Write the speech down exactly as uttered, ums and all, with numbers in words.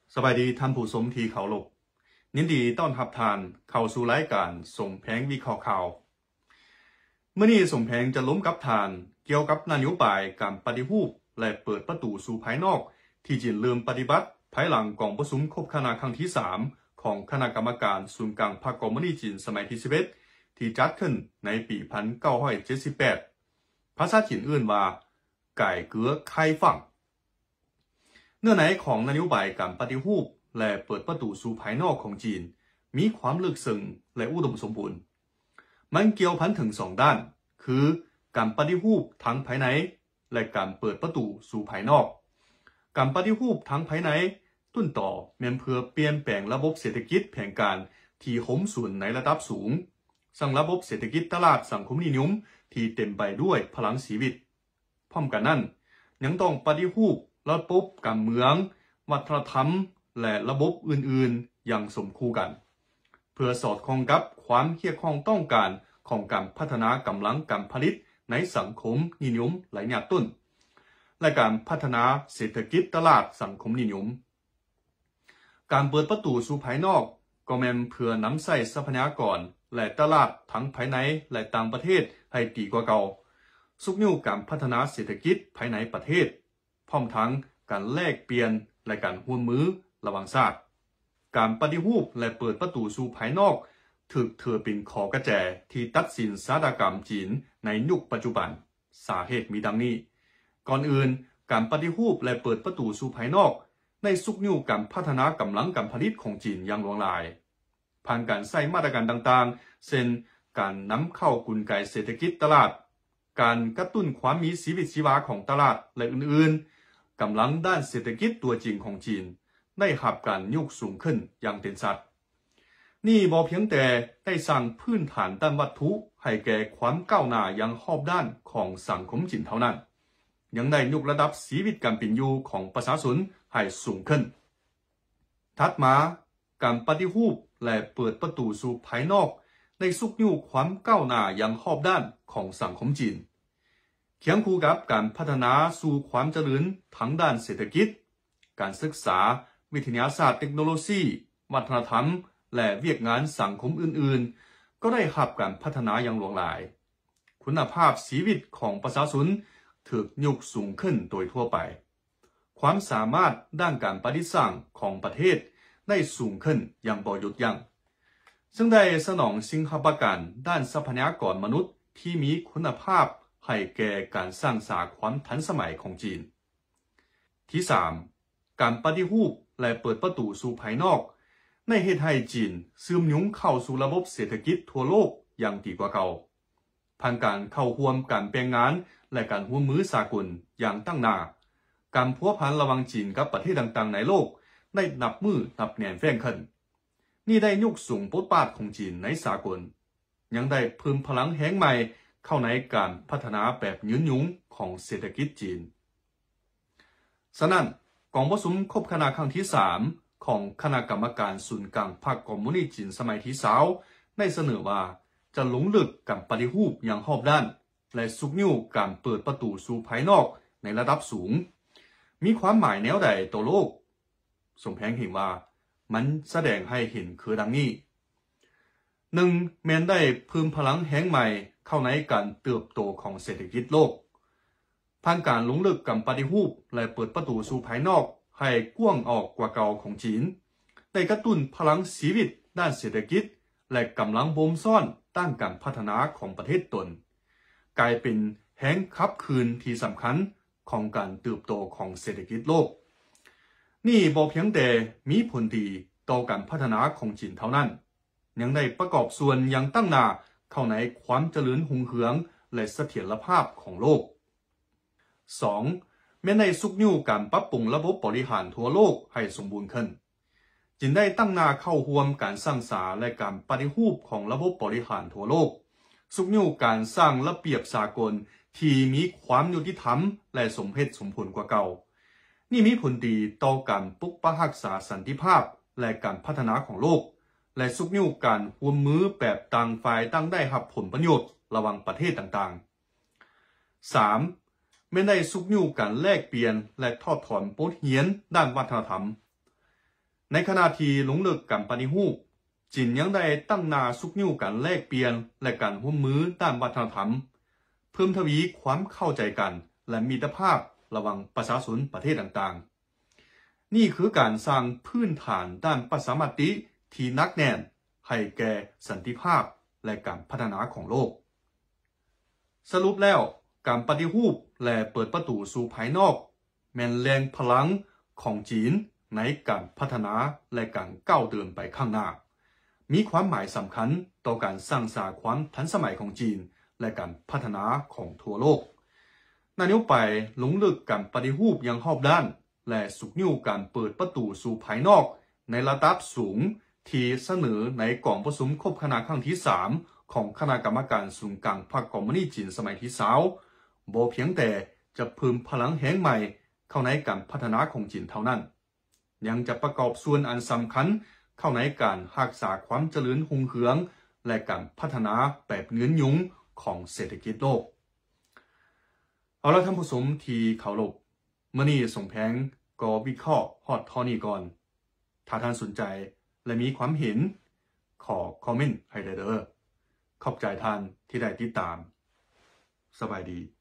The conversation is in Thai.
สวัสดีท่านผู้ชมที่เคารพยินดีต้อนรับท่านเข้าสู่รายการส่งแผงวิเคราะห์ข่าวเมื่อนี้ส่งแผงจะล้มกับท่านเกี่ยวกับนโยบายการปฏิรูปและเปิดประตูสู่ภายนอกที่จีนเริ่มปฏิบัติภายหลังกองประชุมครบคณะครั้งที่สามของคณะกรรมการศูนย์กลางพรรคคอมมิวนิสต์จีนสมัยที่สิบเอ็ดที่จัดขึ้นในปีหนึ่งพันเก้าร้อยเจ็ดสิบแปดภาษาจีนอื่นว่าไก่เกือไข่ฝั่งเนื้อในของนโยบายการปฏิรูปและเปิดประตูสู่ภายนอกของจีนมีความลึกซึ้งและอุดมสมบูรณ์มันเกี่ยวพันถึงสองด้านคือการปฏิรูปทั้งภายในและการเปิดประตูสู่ภายนอกการปฏิรูปทั้งภายในต้นต่อแม้นเพื่อเปลี่ยนแปลงระบบเศรษฐกิจแผนการที่โหมส่วนในระดับสูงสร้างระบบเศรษฐกิจตลาดสังคมนิยมที่เต็มไปด้วยพลังชีวิตพร้อมกันนั้นยังต้องปฏิรูประบบการเมืองวัฒนธรรมและระบบอื่นๆอย่างสมคู่กันเพื่อสอดคล้องกับความเรียกร้องต้องการของการพัฒนากำลังการผลิตในสังคมนิยมหลายอย่างต้นและการพัฒนาเศรษฐกิจตลาดสังคมนิยมการเปิดประตูสู่ภายนอกก็แม่นเพื่อนำใส่ทรัพยากรและตลาดทั้งภายในและต่างประเทศให้ดีกว่าเก่าสุกนิ้วการพัฒนาเศรษฐกิจภายในประเทศพร้อมทั้งการแลกเปลี่ยนและการร่วมมือระหว่างชาติการปฏิรูปและเปิดประตูสู่ภายนอกถือถือเป็นขอกระแจที่ตัดสินชะตากรรมจีนในยุคปัจจุบันสาเหตุมีดังนี้ก่อนอื่นการปฏิรูปและเปิดประตูสู่ภายนอกในสุกนิ้วการพัฒนากำลังการผลิตของจีนอย่างหลวงหลายผ่านการใส่มาตรการต่างๆเช่นการนำเข้ากลไกเศรษฐกิจตลาดการกระตุ้นความมีชีวิตชีวาของตลาดและอื่นๆกำลังด้านเศรษฐกิจตัวจริงของจีนได้รับการยกสูงขึ้นอย่างเด่นชัดนี่บ่เพียงแต่ได้สร้างพื้นฐานด้านวัตถุให้แก่ความก้าวหน้าอย่างรอบด้านของสังคมจีนเท่านั้นยังได้ยกระดับชีวิตการเป็นอยู่ของประชาชนให้สูงขึ้นถัดมาการปฏิรูปและเปิดประตูสู่ภายนอกในสุกนิ้วความก้าวหน้าอย่างรอบด้านของสังคมจีนเคียงคู่กับการพัฒนาสู่ความเจริญทั้งด้านเศรษฐกิจการศึกษาวิทยาศาสตร์เทคโนโลยีวัฒนธรรมและเวียกงานสังคมอื่นๆก็ได้รับการพัฒนาอย่างหลวงหลายคุณภาพชีวิตของประชาชนถูกยกสูงขึ้นโดยทั่วไปความสามารถด้านการประดิษฐ์สร้างของประเทศได้สูงขึ้นอย่างบ่หยุดยั้งซึ่งได้สนองสิ่งหับประกันด้านทรัพยากรมนุษย์ที่มีคุณภาพให้แก่การสร้างสรรค์ความทันสมัยของจีนที่สามการปฏิรูปและเปิดประตูสู่ภายนอกในเหตุให้จีนซึมยุ้งเข้าสู่ระบบเศรษฐกิจทั่วโลกอย่างดีกว่าเก่าผ่านการเข้าร่วมการแปลงงานและการร่วมมือสากลอย่างตั้งหน้าการพัวพันระหว่างจีนกับประเทศต่างๆในโลกได้นับมือนับแน่นแฟ้งขึ้นนี่ได้ยกสูงบทบาทของจีนในสากลยังได้เพิ่มพลังแห่งใหม่เข้าในการพัฒนาแบบยืนยุงของเศรษฐกิจจีนฉะนั้นกองประชุมครบคณะครั้งที่สามของคณะกรรมการศูนย์กลางพรรคคอมมิวนิสต์จีนสมัยที่สาวได้เสนอว่าจะลงลึกกับปฏิรูปอย่างรอบด้านและสุกนิ้วการเปิดประตูสู่ภายนอกในระดับสูงมีความหมายแนวใดต่อโลกสมแพงเห็นว่ามันแสดงให้เห็นคือดังนี้หนึ่งแม้นได้เพิ่มพลังแห่งใหม่เข้าในการเติบโตของเศรษฐกิจโลกผ่านการลงลึกกับปฏิรูปและเปิดประตูสู่ภายนอกให้กว้างออกกว่าเก่าของจีนได้กระตุ้นพลังชีวิตด้านเศรษฐกิจและกำลังบ่มซ่อนด้านการพัฒนาของประเทศตนกลายเป็นแห่งขับคืนที่สำคัญของการเติบโตของเศรษฐกิจโลกนี่บ่เพียงแต่มีผลดีต่อการพัฒนาของจีนเท่านั้นยังได้ประกอบส่วนอย่างตั้งหน้าเข้าในความเจริญรุ่งเรืองและเสถียรภาพของโลก สอง แม้ในสุกนิ้วการปรับปรุงระบบบริหารทั่วโลกให้สมบูรณ์ขึ้นจึงได้ตั้งหน้าเข้าร่วมการสร้างสรรค์และการปฏิรูปของระบบบริหารทั่วโลกสุกนิ้วการสร้างระเบียบสากลที่มีความยุติธรรมและสมเหตุสมผลกว่าเก่านี่มีผลดีต่อการปกปักรักษาสันติภาพและการพัฒนาของโลกและสุกนิ้วการร่วมมือแบบต่างฝ่ายต่างได้รับผลประโยชน์ระหว่างประเทศต่างๆ สาม ไม่ได้สุกนิ้วการแลกเปลี่ยนและทอดถอนบทเรียนด้านวัฒนธรรมในขณะที่หลงเลิกการปฏิรูปจีนยังได้ตั้งหน้าซุกนิ้วกันแลกเปลี่ยนและการร่วมมือด้านวัฒนธรรมเพิ่มทวีความเข้าใจกันและมิตรภาพระหว่างประชาชนประเทศต่างๆนี่คือการสร้างพื้นฐานด้านประชามติที่นักแน่นให้แก่สันติภาพและการพัฒนาของโลกสรุปแล้วการปฏิรูปและเปิดประตูสู่ภายนอกแม่นแรงพลังของจีนในการพัฒนาและการก้าวเดินไปข้างหน้ามีความหมายสำคัญต่อการสร้างสรรค์ความทันสมัยของจีนและการพัฒนาของทั่วโลกนายกไปหลงลึกการปฏิรูปอย่างรอบด้านและสุกนิ้วการเปิดประตูสู่ภายนอกในระดับสูงที่เสนอในกล่องประชุมคบคณะครั้งที่สามของคณะกรรมการศูนย์กลางพรรคคอมมิวนิสต์จีนสมัยที่สาวบ่เพียงแต่จะเพิ่มพลังแห่งใหม่เข้าในการพัฒนาของจีนเท่านั้นยังจะประกอบส่วนอันสำคัญเข้าในการรักษาความเจริญรุ่งเรืองและการพัฒนาแบบเงื้อนยุงของเศรษฐกิจโลกเอาละท่านผู้ชมที่เคารพเมื่อนี้ส่งแพงก็วิเคราะห์ฮอดทอนี้ก่อนถ้าท่านสนใจและมีความเห็นขอคอมเมนต์ให้ได้เด้อขอบใจท่านที่ได้ติดตามสบายดี